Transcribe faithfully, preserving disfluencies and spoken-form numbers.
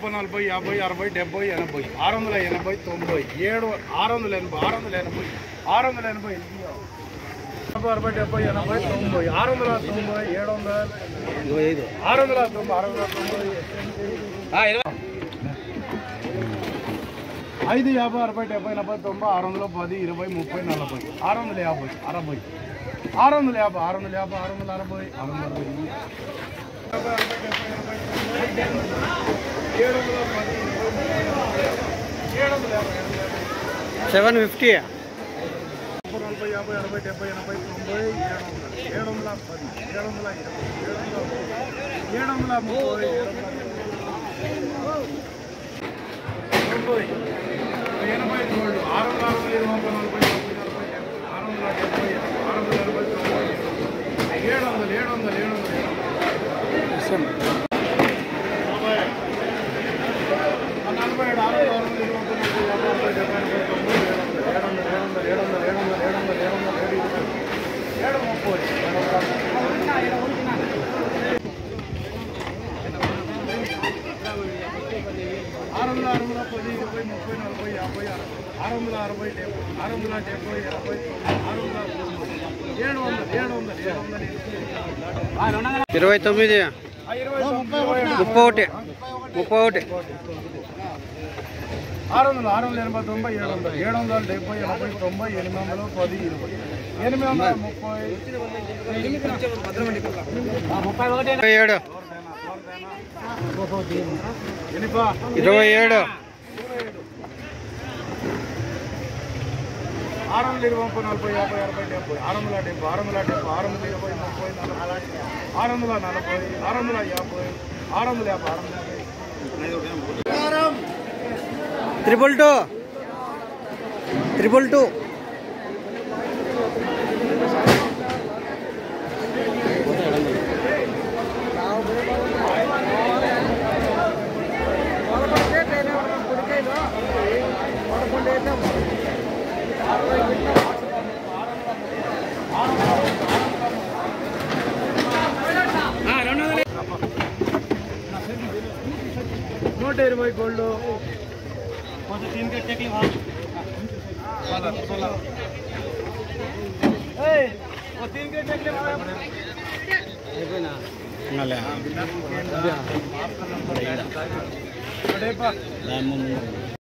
ముప్పై నలభై యాభై అరవై డెబ్బై ఎనభై ఆరు వందల ఎనభై తొంభై ఏడు ఆరు వందల ఎనభై ఆరు వందల ఎనభై ఆరు వందల ఎనభై అరవై డెబ్బై ఎనభై తొంభై ఆరు వందల తొంభై ఏడు వందల ఐదు ఆరు వందల తొంభై ఆరు వందల తొంభై ఐదు యాభై అరవై డెబ్బై ఎనభై తొంభై ఆరు వందల పది ఇరవై ముప్పై నలభై ఆరు వందల యాభై అరవై ఆరు వందల యాభై ఆరు వందల యాభై ఆరు వందల అరవై ఆరు వందల అరవై సెవెన్ ఫిఫ్టీ నలభై యాభై అరవై డెబ్బై ఎనభై తొంభై ఏడు వందల పది ఏడు వందల ఇరవై ఏడు వందల ముప్పై తొంభై ఎనభై రెండు ఆరు వందల అరవై ఇరవై నలభై ఆరు వందల డెబ్బై ఆరు వందల ఎనభై తొంభై ఏడు వందలు ఏడు వందలు ఏడు వందలు నలభై ఏడు ఆరు వందల అరవై ఇరవై నలభై డెబ్బై ఎనభై తొంభై ఏడు వందలు ఏడు వందలు ఏడు వందలు ఏడు వందలు ఏడు వందలు ఏడు వందలు ఏడు ముప్పై ఆరు వందల ఆరు వందల పది ఇరవై ముప్పై నలభై యాభై ఆరు వందల అరవై డెబ్బై ఆరు వందల డెబ్బై ఎనభై ఆరు వందల ఏడు వందలు ఏడు వందలు ఏడు వందలు ఇరవై తొమ్మిది ముప్పై ఒకటి ముప్పై ఒకటి ఆరు వందలు ఆరు వందల ఎనభై తొంభై ఏడు వందలు ఏడు వందల డెబ్బై ఎనభై తొంభై ఎనిమిది వందలు పది ఇరవై ఎనిమిది వందల ముప్పై ముప్పై ఒకటి ఏడు ఇరవై ఏడు ఆరు వందల ఇరవై ముప్పై నలభై యాభై అరవై డెబ్బై ఆరు వందల డెబ్బై ఆరు వందల డెబ్బై ఆరు వందల ఇరవై ముప్పై నలభై ఆరు వందల నలభై ఆరు వందల యాభై ఆరు వందల యాభై ఆరు వందల ట్రిపుల్ టూ ట్రిపుల్ టూ నూట ఇరవై గోల్డ్ तीन के टेकली भाव वो तीन के टेकली भाव ना नले